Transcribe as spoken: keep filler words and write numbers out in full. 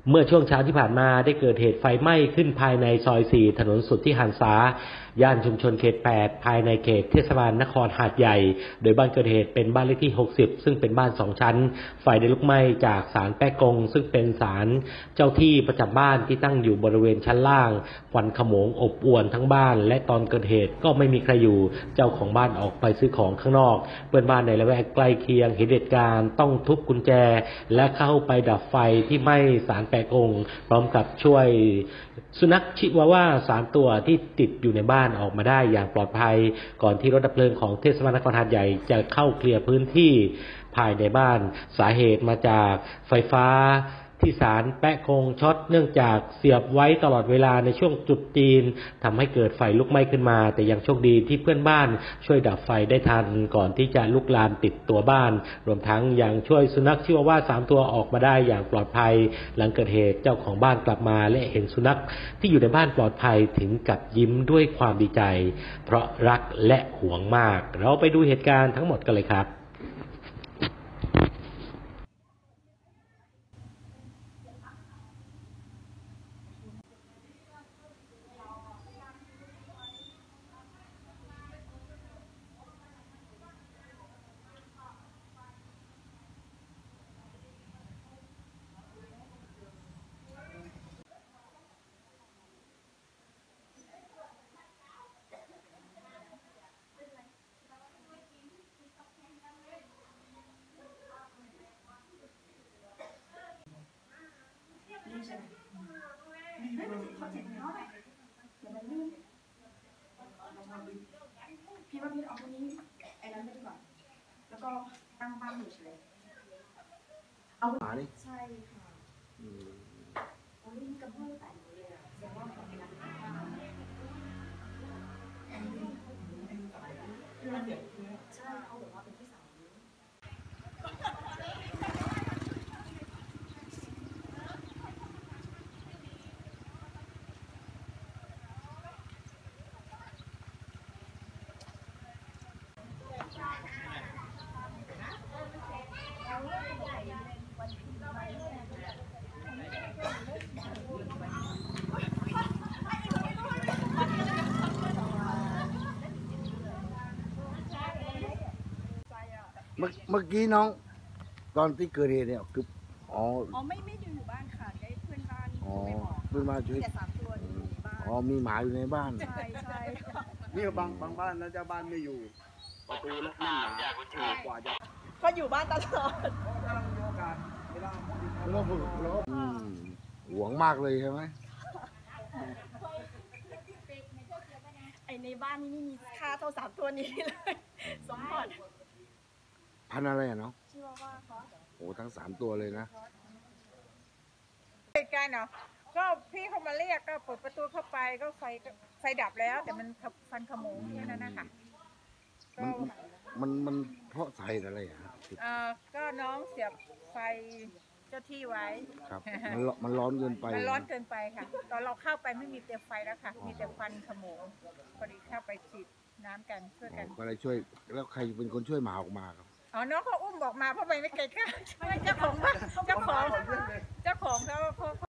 เมื่อช่วงเช้าที่ผ่านมาได้เกิดเหตุไฟไหม้ขึ้นภายในซอยสี่ถนนสุทธิหันษาย่านชุมชนเขตแปดภายในเขตเทศบาลนครหาดใหญ่โดยบ้านเกิดเหตุเป็นบ้านเลขที่หกสิบซึ่งเป็นบ้านสองชั้นไฟได้ลุกไหม้จากศาลแป๊กงซึ่งเป็นศาลเจ้าที่ประจำบ้านที่ตั้งอยู่บริเวณชั้นล่างควันขโมงอบอวนทั้งบ้านและตอนเกิดเหตุก็ไม่มีใครอยู่เจ้าของบ้านออกไปซื้อของข้างนอกเพื่อนบ้านในละแวกใกล้เคียงเห็นเหตุการณ์ต้องทุบกุญแจและเข้าไปดับไฟที่ไหม้ศาลแป๊กงพร้อมกับช่วยสุนัขชิวาว่าสามตัวที่ติดอยู่ในบ้านออกมาได้อย่างปลอดภัยก่อนที่รถดับเพลิงของเทศบาลนครหาดใหญ่จะเข้าเคลียร์พื้นที่ภายในบ้านสาเหตุมาจากไฟฟ้าที่ศาลแป๊ะคงช็อตเนื่องจากเสียบไว้ตลอดเวลาในช่วงจุดจีนทำให้เกิดไฟลุกไหม้ขึ้นมาแต่ยังโชคดีที่เพื่อนบ้านช่วยดับไฟได้ทันก่อนที่จะลุกลามติดตัวบ้านรวมทั้งยังช่วยสุนัขชิวาว่าสามตัวออกมาได้อย่างปลอดภัยหลังเกิดเหตุเจ้าของบ้านกลับมาและเห็นสุนัขที่อยู่ในบ้านปลอดภัยถึงกับยิ้มด้วยความดีใจเพราะรักและหวงมากเราไปดูเหตุการณ์ทั้งหมดกันเลยครับพี่ว่าพี่เอาตัวนี้ไอ้นั้นไปก่อนแล้วก็ตั้งบ้านอยู่เฉยเอาหมาดิใช่ค่ะเอาลิ้นกระเบื้องแต่งเลยอ่ะแต่ว่าของนั้นใช่เขาบอกว่าเป็นที่สามเมื่อเมื่อกี้น้องตอนที่เกิดเหตุเนี่ยคืออ๋ออ๋อไม่ไม่อยู่อยู่บ้านค่ะได้เพื่อนบ้านอ๋อไม่บอกเพื่อนบ้านช่วยแต่สามตัวอยู่ในบ้านอ๋อมีหมาอยู่ในบ้านใช่ใช่นี่บางบางบ้านนะเจ้าบ้านไม่อยู่ประตูล็อกแน่นหนากว่าจะก็อยู่บ้านตลอดถ้าเรามีโอกาสเวลาเราฝึกเราหวงมากเลยใช่ไหมไอในบ้านนี่ไม่มีค่าเท่าสามตัวนี้เลยสมบัติพันอะไรอ่ะเนาะชื่อว่าเขาโอ้ทั้งสามตัวเลยนะเหตุการณ์เนาะก็พี่เขามาเรียกก็เปิดประตูเข้าไปก็ไฟไฟดับแล้วแต่มันฟันขโมงแค่นั้นนะคะมันมันเพราะสาเหตุอะไรอ่ะเอ่อก็น้องเสียบไฟเจ้าที่ไว้ครับมันมันร้อนเกินไปมันร้อนเกินไปค่ะตอนเราเข้าไปไม่มีเตรียมไฟแล้วค่ะมีแต่ควันขโมงพอดีเข้าไปฉีดน้ำกันช่วยกันก็เลยช่วยแล้วใครเป็นคนช่วยหมาออกมาครับอ๋อน้องเขาอุ้มออกมาเพราะไปไม่ไกลค่ะเจ้าของบ้านเจ้าของเจ้าของเขาเขา